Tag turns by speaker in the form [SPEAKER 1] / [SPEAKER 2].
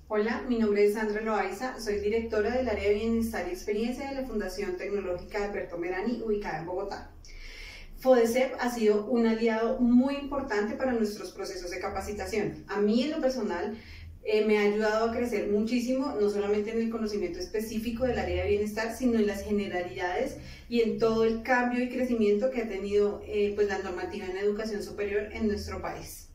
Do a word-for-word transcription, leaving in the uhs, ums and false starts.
[SPEAKER 1] Hola, mi nombre es Sandra Loaiza, soy directora del área de Bienestar y Experiencia de la Fundación Tecnológica Alberto Merani, ubicada en Bogotá. FODECEP ha sido un aliado muy importante para nuestros procesos de capacitación. A mí, en lo personal, eh, me ha ayudado a crecer muchísimo, no solamente en el conocimiento específico del área de bienestar, sino en las generalidades y en todo el cambio y crecimiento que ha tenido eh, pues, la normativa en educación superior en nuestro país.